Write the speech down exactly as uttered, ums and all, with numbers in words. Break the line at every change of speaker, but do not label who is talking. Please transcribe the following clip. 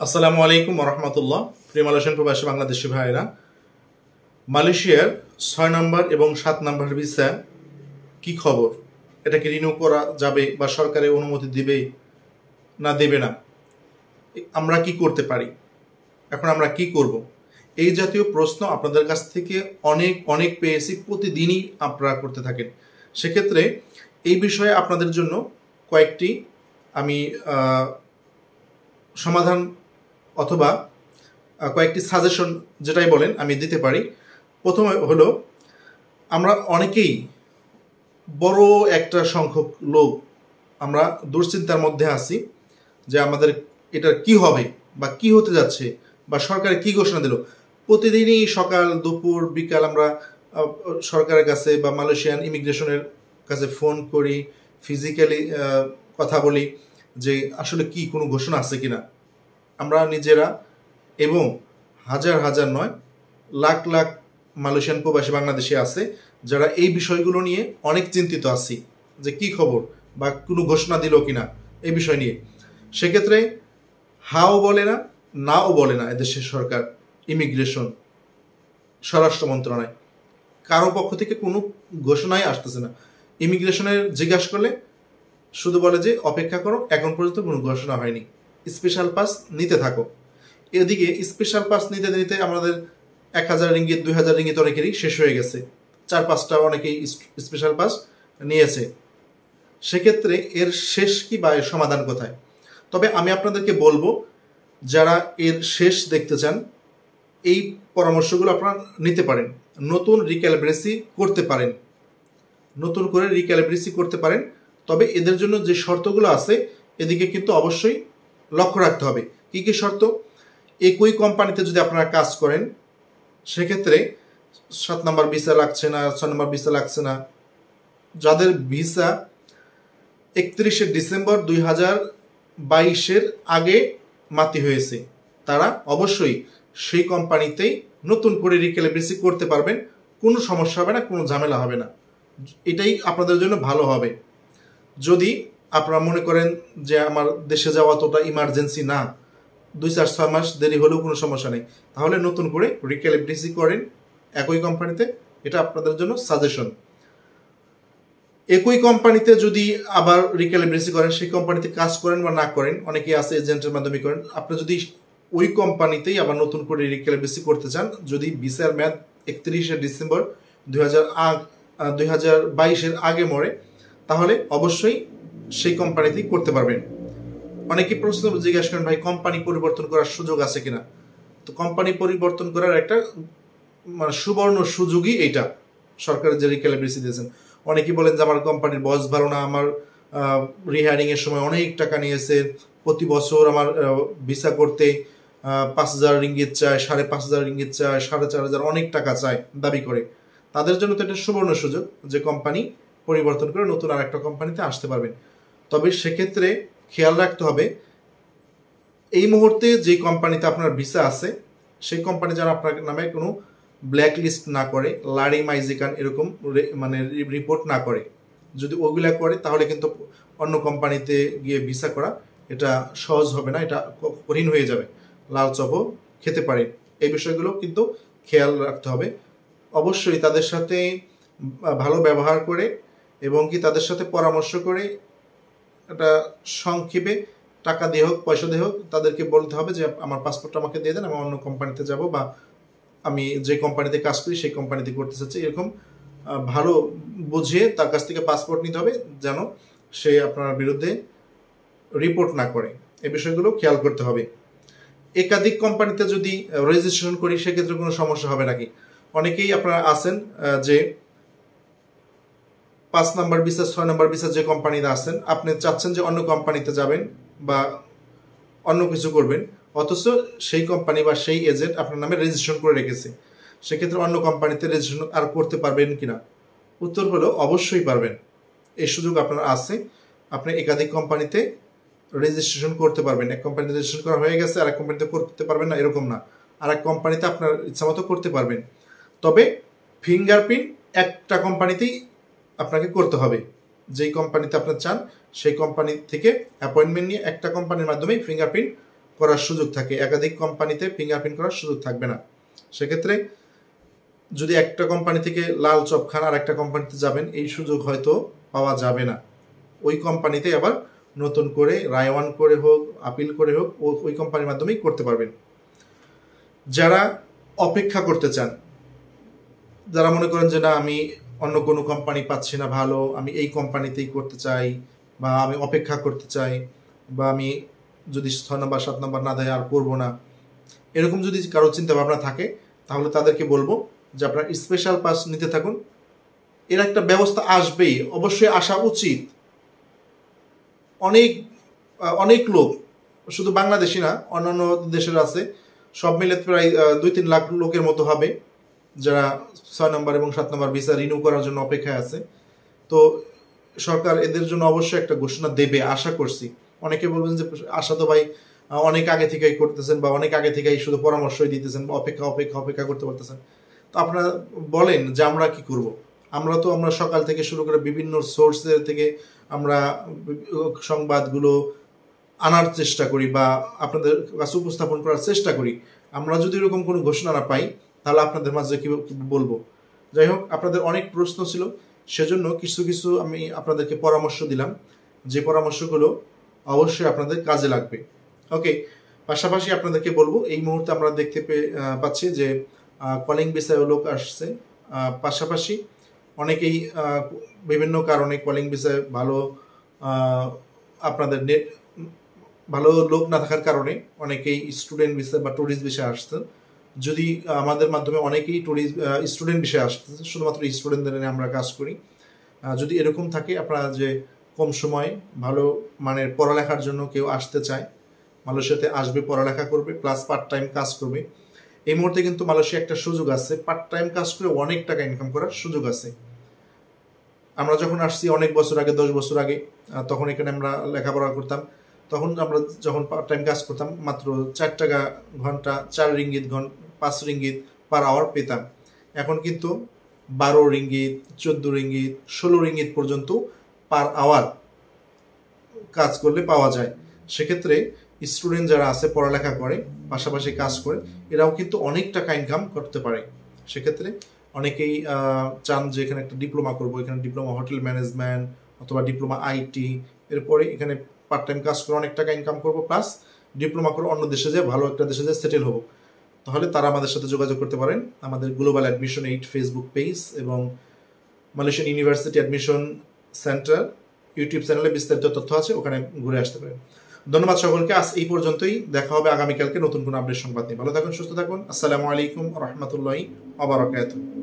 আসসালামু আলাইকুম রহমতুল্লাহ। প্রিয় মালয়েশিয়ান প্রবাসী বাংলাদেশি ভাইরা, মালয়েশিয়ার ছয় নম্বর এবং সাত নম্বর ভিসা কি খবর? এটা কি রিনিউ করা যাবে বা সরকারের অনুমতি দিবে না দেবে না? আমরা কি করতে পারি? এখন আমরা কি করব? এই জাতীয় প্রশ্ন আপনাদের কাছ থেকে অনেক অনেক পেয়েছি, প্রতিদিনই আপনারা করতে থাকেন। সেক্ষেত্রে এই বিষয়ে আপনাদের জন্য কয়েকটি আমি সমাধান অথবা কয়েকটি সাজেশন যেটাই বলেন আমি দিতে পারি। প্রথমে হলো, আমরা অনেকেই বড় একটা সংখ্যক লোক আমরা দুশ্চিন্তার মধ্যে আছি যে আমাদের এটার কি হবে বা কি হতে যাচ্ছে বা সরকার কি ঘোষণা দিল। প্রতিদিনই সকাল দুপুর বিকাল আমরা সরকারের কাছে বা মালয়েশিয়ান ইমিগ্রেশনের কাছে ফোন করি, ফিজিক্যালি কথা বলি যে আসলে কি কোনো ঘোষণা আছে কিনা। আমরা নিজেরা এবং হাজার হাজার নয় লাখ লাখ মালয়েশিয়ান প্রবাসী বাংলাদেশি আছে যারা এই বিষয়গুলো নিয়ে অনেক চিন্তিত আছি যে কি খবর বা কোনো ঘোষণা দিল কিনা এই বিষয় নিয়ে। সেক্ষেত্রে হাও বলে না, নাও বলে না এদেশের সরকার, ইমিগ্রেশন, স্বরাষ্ট্র মন্ত্রণালয়, কারো পক্ষ থেকে কোনো ঘোষণাই আসতেছে না। ইমিগ্রেশনের জিজ্ঞাসা করলে শুধু বলে যে অপেক্ষা করো, এখন পর্যন্ত কোনো ঘোষণা হয়নি, স্পেশাল পাস নিতে থাকো। এদিকে স্পেশাল পাস নিতে নিতে আমাদের এক হাজার রিঙ্গিত দুই হাজার রিঙ্গিত অনেকেরই শেষ হয়ে গেছে, চার পাঁচটা অনেকেই স্পেশাল পাস নিয়েছে। সেক্ষেত্রে এর শেষ কি বা এর সমাধান কোথায়? তবে আমি আপনাদেরকে বলবো, যারা এর শেষ দেখতে চান এই পরামর্শগুলো আপনারা নিতে পারেন। নতুন রিক্যালিব্রেসি করতে পারেন, নতুন করে রিক্যালিব্রেসি করতে পারেন। তবে এদের জন্য যে শর্তগুলো আছে এদিকে কিন্তু অবশ্যই লক্ষ্য রাখতে হবে। কি কি শর্ত? একই কোম্পানিতে যদি আপনারা কাজ করেন সেক্ষেত্রে সাত নম্বর ভিসা লাগছে না, ছয় নম্বর ভিসা লাগছে না। যাদের ভিসা একত্রিশে ডিসেম্বর দুই হাজার বাইশের আগে মাতি হয়েছে তারা অবশ্যই সেই কোম্পানিতেই নতুন করে রিক্যালিব্রেসি করতে পারবেন। কোনো সমস্যা হবে না, কোনো ঝামেলা হবে না। এটাই আপনাদের জন্য ভালো হবে। যদি আপনারা মনে করেন যে আমার দেশে যাওয়া তোটা ইমার্জেন্সি না, দুই চার ছয় মাস দেরি হলেও কোনো সমস্যা নেই, তাহলে নতুন করে রিক্যালিব্রেসি করেন একই কোম্পানিতে। এটা আপনাদের জন্য সাজেশন। একই কোম্পানিতে যদি আবার রিক্যালিব্রেসি করেন, সেই কোম্পানিতে কাজ করেন বা না করেন, অনেকেই আছে এজেন্টের মাধ্যমে করেন, আপনি যদি ওই কোম্পানিতেই আবার নতুন করে রিক্যালিব্রেসি করতে চান, যদি ভিসার মেয়াদ একত্রিশে ডিসেম্বর দুই হাজার দুই হাজার বাইশের আগে মরে, তাহলে অবশ্যই সেই কোম্পানিতেই করতে পারবেন। অনেকে প্রশ্ন জিজ্ঞাসা করেন, ভাই কোম্পানি পরিবর্তন করার সুযোগ আছে কিনা? তো কোম্পানি পরিবর্তন করার একটা মানে সুবর্ণ সুযোগই এইটা, সরকারের যে রিক্যালিব্রেসি দিয়েছেন। অনেকেই বলেন যে আমার কোম্পানির বস ভালো না, আমার রিহায়ারিং এর সময় অনেক টাকা নিয়েছে, প্রতি বছর আমার ভিসা করতে পাঁচ হাজার রিঙ্গিত চায়, সাড়ে পাঁচ হাজার রিঙ্গিত চায়, সাড়ে চার হাজার অনেক টাকা চায় দাবি করে। তাদের জন্য তো এটা সুবর্ণ সুযোগ যে কোম্পানি পরিবর্তন করে নতুন আর একটা কোম্পানিতে আসতে পারবেন। তবে সেক্ষেত্রে খেয়াল রাখতে হবে, এই মুহূর্তে যে কোম্পানিতে আপনার ভিসা আছে সেই কোম্পানি যেন আপনার নামে কোনো ব্ল্যাক লিস্ট না করে, লারি মাইজিকান এরকম মানে রিপোর্ট না করে। যদি ওগুলা করে তাহলে কিন্তু অন্য কোম্পানিতে গিয়ে ভিসা করা এটা সহজ হবে না, এটা কঠিন হয়ে যাবে, লাল চপও খেতে পারে। এই বিষয়গুলো কিন্তু খেয়াল রাখতে হবে। অবশ্যই তাদের সাথে ভালো ব্যবহার করে এবং কি তাদের সাথে পরামর্শ করে এটা সংক্ষেপে টাকা দিয়ে হোক পয়সা দিয়ে হোক তাদেরকে বলতে হবে যে আমার পাসপোর্টটা আমাকে দিয়ে দেন, আমি অন্য কোম্পানিতে যাব বা আমি যে কোম্পানিতে কাজ করি সেই কোম্পানিতে করতে চাচ্ছি, এরকম ভালো বুঝিয়ে তার কাছ থেকে পাসপোর্ট নিতে হবে যেন সে আপনার বিরুদ্ধে রিপোর্ট না করে। এই বিষয়গুলো খেয়াল করতে হবে। একাধিক কোম্পানিতে যদি রেজিস্ট্রেশন করি সেক্ষেত্রে কোনো সমস্যা হবে নাকি? অনেকেই আপনারা আছেন যে পাঁচ নাম্বার ভিসা ছয় নাম্বার ভিসা যে কোম্পানিতে আছেন, আপনি চাচ্ছেন যে অন্য কোম্পানিতে যাবেন বা অন্য কিছু করবেন, অথচ সেই কোম্পানি বা সেই এজেন্ট আপনার নামে রেজিস্ট্রেশন করে রেখেছে। সেক্ষেত্রে অন্য কোম্পানিতে রেজিস্ট্রেশন আর করতে পারবেন কিনা? উত্তর হলো অবশ্যই পারবেন। এই সুযোগ আপনার আছে, আপনি একাধিক কোম্পানিতে রেজিস্ট্রেশন করতে পারবেন। এক কোম্পানিতে রেজিস্ট্রেশন করা হয়ে গেছে আর এক কোম্পানিতে করতে পারবেন না, এরকম না। আর এক কোম্পানিতে আপনার ইচ্ছা মতো করতে পারবেন। তবে ফিঙ্গারপ্রিন্ট একটা কোম্পানিতেই আপনাকে করতে হবে। যেই কোম্পানিতে আপনি চান সেই কোম্পানি থেকে অ্যাপয়েন্টমেন্ট নিয়ে একটা কোম্পানির মাধ্যমেই ফিঙ্গারপ্রিন্ট করার সুযোগ থাকে, একাধিক কোম্পানিতে ফিঙ্গারপ্রিন্ট করার সুযোগ থাকবে না। সেক্ষেত্রে যদি একটা কোম্পানি থেকে লাল চপ খান আর একটা কোম্পানিতে যাবেন, এই সুযোগ হয়তো পাওয়া যাবে না। ওই কোম্পানিতে আবার নতুন করে রায় ওয়ান করে হোক, আপিল করে হোক, ওই কোম্পানির মাধ্যমেই করতে পারবেন। যারা অপেক্ষা করতে চান, যারা মনে করেন যে না আমি অন্য কোনো কোম্পানি পাচ্ছি না ভালো, আমি এই কোম্পানিতেই করতে চাই, বা আমি অপেক্ষা করতে চাই, বা আমি যদি ছয় নম্বর সাত নম্বর না দেয় আর করবো না, এরকম যদি কারো চিন্তা ভাবনা থাকে, তাহলে তাদেরকে বলবো যে আপনার স্পেশাল পাস নিতে থাকুন। এর একটা ব্যবস্থা আসবেই, অবশ্যই আসা উচিত। অনেক অনেক লোক, শুধু বাংলাদেশি না, অন্যান্য দেশের আছে, সব মিলে প্রায় দুই তিন লাখ লোকের মতো হবে যারা ছয় নম্বর এবং সাত নম্বর ভিসা রিনিউ করার জন্য অপেক্ষায় আছে। তো সরকার এদের জন্য অবশ্যই একটা ঘোষণা দেবে, আশা করছি। অনেকে বলবেন যে আশা তো ভাই অনেক আগে থেকেই করতেছেন, বা অনেক আগে থেকেই শুধু পরামর্শই দিতেছেন, অপেক্ষা অপেক্ষা অপেক্ষা করতে পারতেছেন। তো আপনারা বলেন যে আমরা কি করব? আমরা তো আমরা সকাল থেকে শুরু করে বিভিন্ন সোর্সের থেকে আমরা সংবাদগুলো আনার চেষ্টা করি বা আপনাদের কাছে উপস্থাপন করার চেষ্টা করি। আমরা যদি এরকম কোনো ঘোষণা না পাই, তাহলে আপনাদের মাঝে কি বলবো? যাই হোক, আপনাদের অনেক প্রশ্ন ছিল, সেজন্য কিছু কিছু আমি আপনাদেরকে পরামর্শ দিলাম, যে পরামর্শগুলো অবশ্যই আপনাদের কাজে লাগবে। ওকে, পাশাপাশি আপনাদেরকে বলবো, এই মুহূর্তে আমরা দেখতে পেয়ে পাচ্ছি যে কলিং ভিসায় লোক আসছে, পাশাপাশি অনেকেই বিভিন্ন কারণে কলিং ভিসায় ভালো আপনাদের নেট ভালো লোক না থাকার কারণে অনেকেই স্টুডেন্ট ভিসা বা ট্যুরিস্ট ভিসা আসছে। যদি আমাদের মাধ্যমে অনেকেই ট্যুরিস্ট স্টুডেন্ট বিষয়ে আসতেছে, শুধুমাত্র স্টুডেন্টদের নিয়ে আমরা কাজ করি। যদি এরকম থাকে আপনারা যে কম সময়ে ভালো মানের পড়ালেখার জন্য কেউ আসতে চায়, মালয়েশিয়াতে আসবে, পড়ালেখা করবে, প্লাস পার্ট টাইম কাজ করবে, এই মুহূর্তে কিন্তু মালয়েশিয়া একটা সুযোগ আছে, পার্ট টাইম কাজ করে অনেক টাকা ইনকাম করার সুযোগ আছে। আমরা যখন আসছি অনেক বছর আগে, দশ বছর আগে, তখন এখানে আমরা লেখাপড়া করতাম, তখন আমরা যখন পার্ট টাইম কাজ করতাম মাত্র চার টাকা ঘন্টা, চার রিঙ্গিত ঘন্টা, পাঁচ রিঙ্গিত পার আওয়ার পেতাম। এখন কিন্তু বারো রিঙ্গিত, চোদ্দো রিঙ্গিত, ষোলো রিঙ্গিত পর্যন্ত পার আওয়ার কাজ করলে পাওয়া যায়। সেক্ষেত্রে স্টুডেন্ট যারা আছে, পড়ালেখা করে, পাশাপাশি কাজ করে, এরাও কিন্তু অনেক টাকা ইনকাম করতে পারে। সেক্ষেত্রে অনেকেই চান যে এখানে একটা ডিপ্লোমা করবো, এখানে ডিপ্লোমা হোটেল ম্যানেজমেন্ট অথবা ডিপ্লোমা আইটি, এরপরে এখানে পার্ট টাইম কাজ করে অনেক টাকা ইনকাম করবো, প্লাস ডিপ্লোমা করে অন্য দেশে যায়, ভালো একটা দেশে যায় সেটেল হবো। তাহলে তারা আমাদের সাথে যোগাযোগ করতে পারেন। আমাদের global admission eight Facebook page এবং Malaysian university admission centre YouTube চ্যানেলে বিস্তারিত তথ্য আছে, ওখানে ঘুরে আসতে পারেন। ধন্যবাদ সকলকে, আজ এই পর্যন্তই। দেখা হবে আগামীকালকে নতুন কোনো আপডেট সংবাদ নিয়ে। ভালো থাকুন, সুস্থ থাকুন। আসসালামু আলাইকুম রহমতুল্লাহি ওয়া বারাকাতুহু।